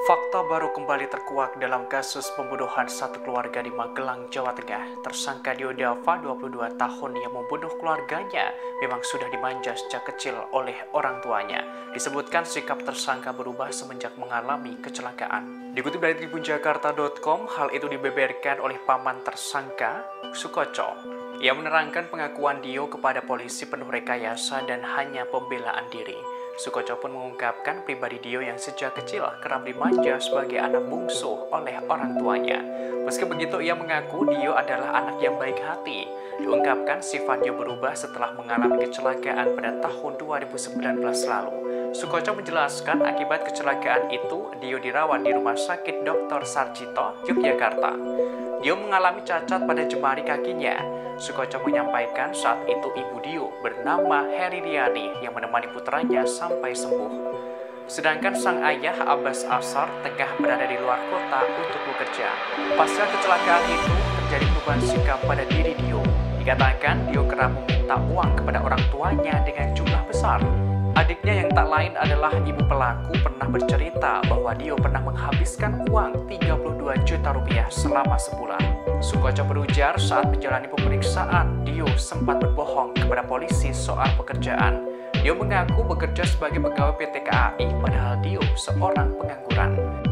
Fakta baru kembali terkuak dalam kasus pembunuhan satu keluarga di Magelang, Jawa Tengah. Tersangka Dio Dava, 22 tahun yang membunuh keluarganya, memang sudah dimanja sejak kecil oleh orang tuanya. Disebutkan sikap tersangka berubah semenjak mengalami kecelakaan. Dikutip dari tribunjakarta.com, hal itu dibeberkan oleh paman tersangka, Sukoco. Ia menerangkan pengakuan Dio kepada polisi penuh rekayasa dan hanya pembelaan diri. Sukoco pun mengungkapkan pribadi Dio yang sejak kecil kerap dimanja sebagai anak bungsu oleh orang tuanya. Meski begitu, ia mengaku Dio adalah anak yang baik hati. Diungkapkan sifat Dio berubah setelah mengalami kecelakaan pada tahun 2019 lalu. Sukoco menjelaskan akibat kecelakaan itu, Dio dirawat di Rumah Sakit Dr. Sarjito, Yogyakarta. Dio mengalami cacat pada jemari kakinya. Sukoco menyampaikan saat itu ibu Dio bernama Heri Riani yang menemani putranya sampai sembuh. Sedangkan sang ayah Abbas Asar tengah berada di luar kota untuk bekerja. Pasca kecelakaan itu terjadi perubahan sikap pada diri Dio. Dikatakan Dio kerap meminta uang kepada orang tuanya dengan jumlah besar. Adiknya yang tak lain adalah ibu pelaku pernah bercerita bahwa Dio pernah menghabiskan uang 32 juta rupiah selama sebulan. Sukoco berujar saat menjalani pemeriksaan, Dio sempat berbohong kepada polisi soal pekerjaan. Dio mengaku bekerja sebagai pegawai PT KAI padahal Dio seorang pengangguran.